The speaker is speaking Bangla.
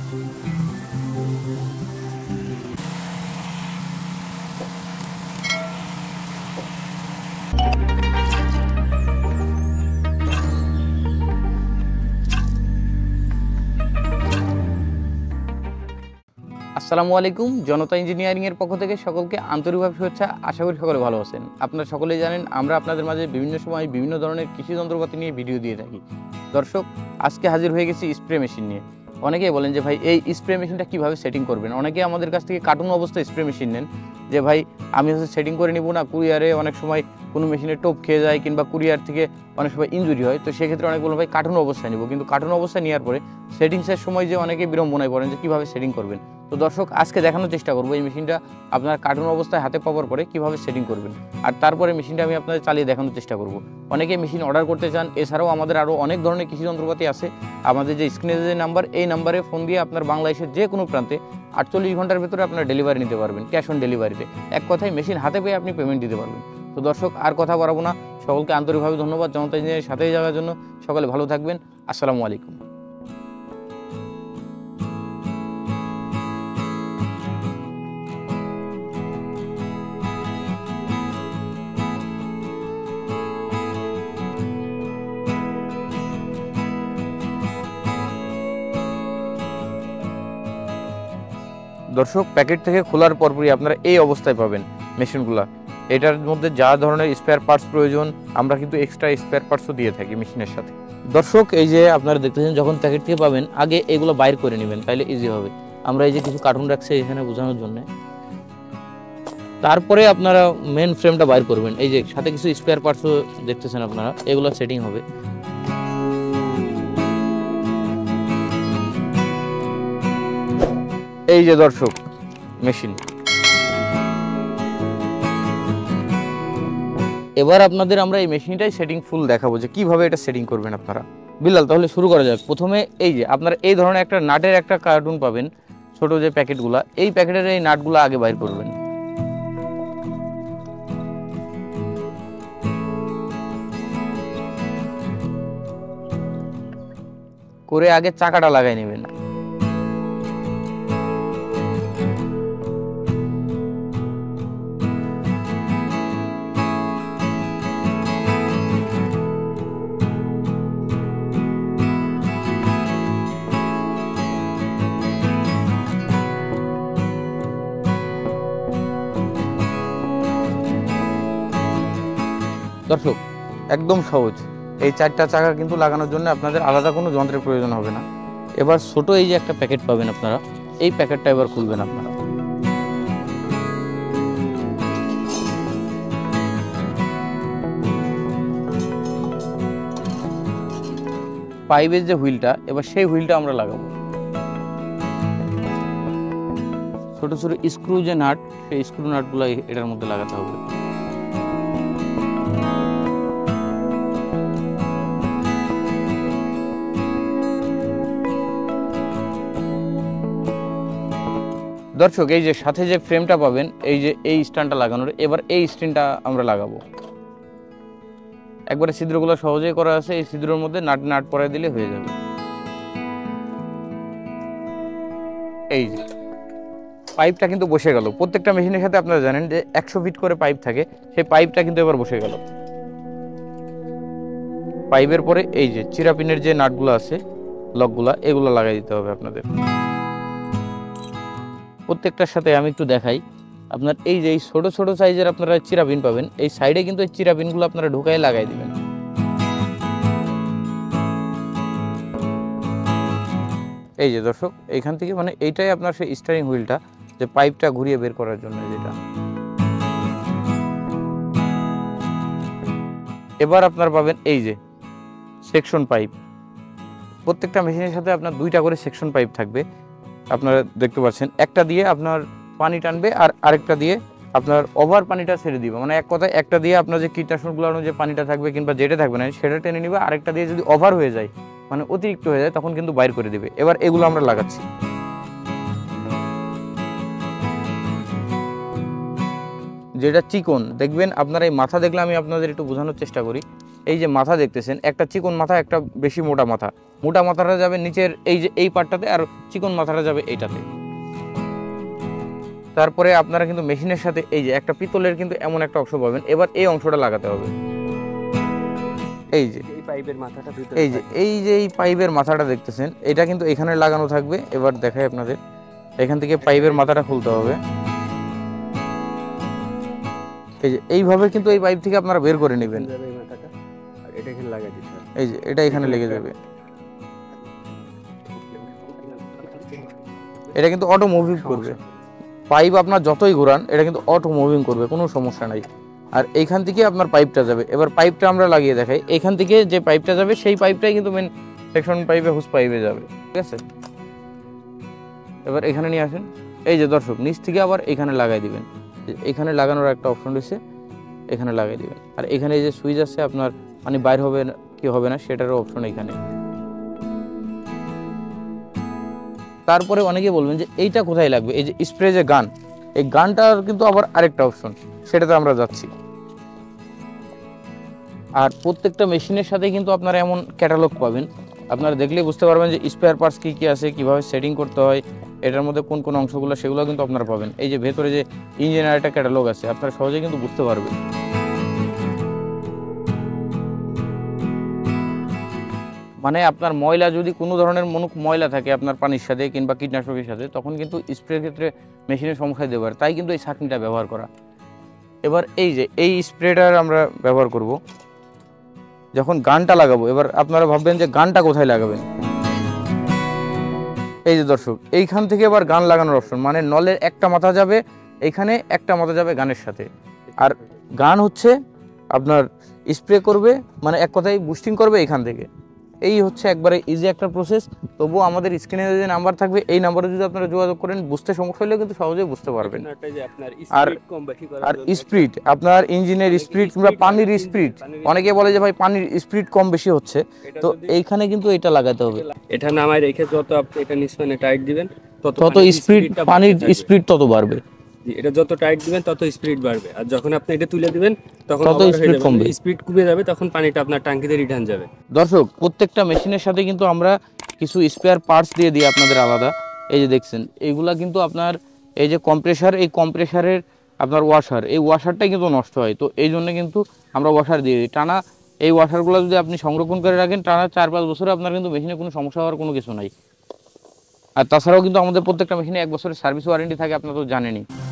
আসসালামু আলাইকুম। জনতা ইঞ্জিনিয়ারিং এর পক্ষ থেকে সকলকে আন্তরিকভাবে শুভেচ্ছা। আশা করি সকলে ভালো আছেন। আপনারা সকলেই জানেন আমরা আপনাদের মাঝে বিভিন্ন সময় বিভিন্ন ধরনের কৃষি যন্ত্রপাতি নিয়ে ভিডিও দিয়ে থাকি। দর্শক, আজকে হাজির হয়ে গেছি স্প্রে মেশিন নিয়ে। অনেকেই বলেন যে ভাই এই স্প্রে মেশিনটা কীভাবে সেটিং করবেন। অনেকে আমাদের কাছ থেকে কার্টুন অবস্থায় স্প্রে মেশিন নেন যে ভাই আমি হচ্ছে সেটিং করে নিব না, কুরিয়ারে অনেক সময় কোনো মেশিনে টোপ খেয়ে যায় কিংবা কুরিয়ার থেকে অনেক সময় ইনজুরি হয়, তো সেক্ষেত্রে অনেক বলুন ভাই কার্টুন অবস্থায় নিব, কিন্তু কার্টুন অবস্থায় নেওয়ার পরে সেটিংসের সময় যে অনেকে বিড়ম্বনায় পড়েন যে কীভাবে সেটিং করবেন। তো দর্শক, আজকে দেখানোর চেষ্টা করবো এই মেশিনটা আপনার কার্টুন অবস্থায় হাতে পাওয়ার পরে কীভাবে সেটিং করবেন, আর তারপরে মেশিনটা আমি আপনাদের চালিয়ে দেখানোর চেষ্টা করব। অনেকে মেশিন অর্ডার করতে চান, এছাড়াও আমাদের আরও অনেক ধরনের কৃষি যন্ত্রপাতি আছে। আমাদের যে স্ক্রিনে যে নাম্বার, এই নাম্বারে ফোন দিয়ে আপনার বাংলাদেশের যে কোনো প্রান্তে 48 ঘন্টার ভেতরে আপনার ডেলিভারি নিতে পারবেন, ক্যাশ অন ডেলিভারিতে। এক কথায় মেশিন হাতে পেয়ে আপনি পেমেন্ট দিতে পারবেন। তো দর্শক, আর কথা বাড়াবো না, সকলকে আন্তরিকভাবে ধন্যবাদ জনতা ইঞ্জিনিয়ারের সাথেই যাওয়ার জন্য। সকলে ভালো থাকবেন। আসসালামু আলাইকুম। দর্শক, প্যাকেট থেকে খোলার পরপরই আপনারা এই অবস্থায় পাবেন মেশিনগুলো। এটার মধ্যে যা ধরনের স্পেয়ার পার্টস প্রয়োজন আমরা কিন্তু এক্সট্রা স্পেয়ার পার্টসও দিয়ে থাকি মেশিনের সাথে। দর্শক, এই যে আপনারা দেখতেছেন যখন প্যাকেট থেকে পাবেন আগে এগুলো বাইর করে নেবেন, তাইলে ইজি হবে। আমরা এই যে কিছু কার্টুন রাখছি এখানে বোঝানোর জন্য, তারপরে আপনারা মেন ফ্রেমটা বাইর করবেন। এই যে সাথে কিছু স্পেয়ার পার্টসও দেখতেছেন আপনারা, এগুলো সেটিং হবে। এই যে দর্শক মেশিন, এবার আপনাদের আমরা এই মেশিনটাই সেটিং ফুল দেখাবো যে কিভাবে এটা সেটিং করবেন আপনারা। বিল্লাল, তাহলে শুরু করা যাক। প্রথমে এই যে আপনারা এই ধরনের একটা নাটের একটা কার্টুন পাবেন, ছোট যে প্যাকেটগুলা, এই প্যাকেটের এই নাটগুলো আগে বাইর করবেন। করে আগে চাকাটা লাগাই নেবেন। দর্শক, একদম সহজ। এই চারটা চাকা কিন্তু লাগানোর জন্য আপনাদের আলাদা কোনো যন্ত্রের প্রয়োজন হবে না। এবার ছোট এই যে একটা প্যাকেট পাবেন আপনারা, এই প্যাকেটটা এবার খুলবেন আপনারা। পাইপের যে হুইলটা, এবার সেই হুইলটা আমরা লাগাবো। ছোট ছোট স্ক্রু যে নাট, সেই স্ক্রু নাটগুলো এটার মধ্যে লাগাতে হবে। দর্শক, এই যে সাথে যে ফ্রেমটা পাবেন, এই যে এই স্ট্যান্ডটা লাগানোর, এবার এই স্ট্যান্ডটা আমরা লাগাবো। একবারে ছিদ্রগুলো সহজেই করা আছে, এই ছিদ্রের মধ্যে নাট পরাই দিলে হয়ে যাবে। এই যে পাইপটা কিন্তু বসে গেল। প্রত্যেকটা মেশিনের সাথে আপনারা জানেন যে 100 ফিট করে পাইপ থাকে, সেই পাইপটা কিন্তু এবার বসে গেল। পাইপের পরে এই যে চিরাপিনের যে নাটগুলো আছে, লকগুলা, এগুলো লাগাই দিতে হবে আপনাদের। প্রত্যেকটার সাথে আমি একটু দেখাই। আপনার এই যে এই ছোট ছোট সাইজের আপনারা চিরাপিন পাবেন, এই সাইডে কিন্তু এই চিরাপিনগুলো আপনারা ঢুকাই লাগাই দিবেন। এই যে দর্শক, এইখান থেকে মানে এইটাই আপনার সেই স্টিয়ারিং হুইলটা, যে পাইপটা ঘুরিয়ে বের করার জন্য যেটা। এবার আপনার পাবেন এই যে সেকশন পাইপ। প্রত্যেকটা মেশিনের সাথে আপনার 2টা করে সেকশন পাইপ থাকবে। আপনারা দেখতে পাচ্ছেন, একটা দিয়ে আপনার পানি টানবে আর আরেকটা দিয়ে আপনার ওভার পানিটা ছেড়ে দিবে। মানে এক কথায় একটা দিয়ে আপনার যে কীটনাশকগুলো যে পানিটা থাকবে কিংবা যেটা থাকবে না সেটা টেনে নিবে, আরেকটা দিয়ে যদি ওভার হয়ে যায় মানে অতিরিক্ত হয়ে যায় তখন কিন্তু বাইর করে দিবে। এবার এগুলো আমরা লাগাচ্ছি। যেটা চিকন দেখবেন আপনারা, এই মাথা দেখলে আমি আপনাদের একটু বোঝানোর চেষ্টা করি। এই যে মাথা দেখতেছেন, একটা চিকন মাথা, একটা বেশি মোটা মাথা। মোটা মাথাটা যাবে নিচের এই যে এই পার্টটাতে, আর চিকন মাথাটা যাবে এইটাতে। তারপরে আপনারা কিন্তু মেশিনের সাথে এই যে একটা পিতলের কিন্তু এমন একটা অংশ পাবেন, এবার এই অংশটা লাগাতে হবে। এই যে এই পাইপের মাথাটা ভিতরে, এই যে এই পাইপের মাথাটা দেখতেছেন, এটা কিন্তু এখানে লাগানো থাকবে। এবার দেখাই আপনাদের, এখান থেকে পাইপের মাথাটা খুলতে হবে। এই যে এইভাবে কিন্তু এই পাইপ থেকে আপনারা বের করে নেবেন। এই মাথাটা আর এটা এখানে লাগাই দিতে হবে। এই যে এটা এখানে লেগে যাবে। এটা কিন্তু অটো মুভিং করবে, পাইপ আপনার যতই ঘোরান এটা কিন্তু অটো মুভিং করবে, কোনো সমস্যা নাই। আর এইখান থেকে আপনার পাইপটা যাবে। এবার পাইপটা আমরা লাগিয়ে দেখাই। এখান থেকে যে পাইপটা যাবে সেই পাইপটাই কিন্তু মেন সেকশন পাইপে, হুস পাইপে যাবে, ঠিক আছে। এবার এখানে নিয়ে আসেন। এই যে দর্শক, নিচ থেকে আবার এখানে লাগাই দিবেন। এখানে লাগানোর একটা অপশন রয়েছে, এখানে লাগাই দিবেন। আর এখানে এই যে সুইচ আছে, আপনার পানি বাইর হবে কি হবে না সেটারও অপশন এখানে। তারপরে অনেকে বলবেন যে এইটা কোথায় লাগবে, এই যে স্প্রে যে গান, এই গানটার কিন্তু আবার আরেকটা অপশন, সেটাতে আমরা যাচ্ছি। আর প্রত্যেকটা মেশিনের সাথে কিন্তু আপনারা এমন ক্যাটালগ পাবেন, আপনারা দেখলেই বুঝতে পারবেন যে স্পেয়ার পার্টস কী কী আছে, কীভাবে সেটিং করতে হয়, এটার মধ্যে কোন কোন অংশগুলো, সেগুলো কিন্তু আপনারা পাবেন। এই যে ভেতরে যে ইঞ্জিনের একটা ক্যাটালগ আছে, আপনারা সহজেই কিন্তু বুঝতে পারবেন। মানে আপনার ময়লা যদি কোনো ধরনের ময়লা থাকে আপনার পানির সাথে কিংবা কীটনাশকের সাথে, তখন কিন্তু স্প্রের ক্ষেত্রে মেশিনের সমস্যা দিতে পারে, তাই কিন্তু এই ছাঁকনিটা ব্যবহার করা। এবার এই যে এই স্প্রেটার আমরা ব্যবহার করব যখন গানটা লাগাবো। এবার আপনারা ভাববেন যে গানটা কোথায় লাগাবেন। এই যে দর্শক, এইখান থেকে এবার গান লাগানোর অপশন, মানে নলের একটা মাথা যাবে এইখানে, একটা মাথা যাবে গানের সাথে। আর গান হচ্ছে আপনার স্প্রে করবে, মানে এক কথায় বুস্টিং করবে এখান থেকে। এই হচ্ছে একবারে ইজি একটা প্রসেস। তবুও আমাদের স্ক্রিনে যে নাম্বার থাকবে, এই নাম্বারে যদি আপনারা যোগাযোগ করেন, বুঝতে সমস্যা হলেও কিন্তু সহজেই বুঝতে পারবেন। আর স্পিড, আপনার ইঞ্জিনের স্পিড কিংবা পানির স্পিড, অনেকে বলে যে ভাই পানির স্পিড কম বেশি হচ্ছে, তো এইখানে কিন্তু এটা লাগাতে হবে। এটা নামায় রেখে যত আপনি এটা নিচে টাইট দিবেন, তত স্পিড, পানির স্পিড তত বাড়বে। এটা যত টাইট দিবেন তত স্পিড বাড়বে, আর যখন আপনি এটা তুলে দিবেন তখন তত স্পিড কমবে, স্পিড কমে যাবে, তখন পানিটা আপনার ট্যাঙ্কিতে রিটার্ন যাবে। দর্শক, প্রত্যেকটা মেশিনের সাথে কিন্তু আমরা কিছু স্পেয়ার পার্টস দিয়ে দিই আপনাদের আলাদা। এই যে দেখছেন, এইগুলা কিন্তু আপনার এই যে কম্প্রেসার, এই কম্প্রেসারের আপনার ওয়াশার, এই ওয়াশারটাই কিন্তু নষ্ট হয়, তো এই জন্য কিন্তু আমরা ওয়াশার দিয়ে দিই টানা। এই ওয়াশারগুলো যদি আপনি সংরক্ষণ করে রাখেন টানা 4-5 বছরে, আপনার কিন্তু মেশিনে কোনো সমস্যা হওয়ার কোনো কিছু নাই। আর তাছাড়াও কিন্তু আমাদের প্রত্যেকটা মেশিনে 1 বছরের সার্ভিস ওয়ারেন্টি থাকে, আপনারা তো জানেনই।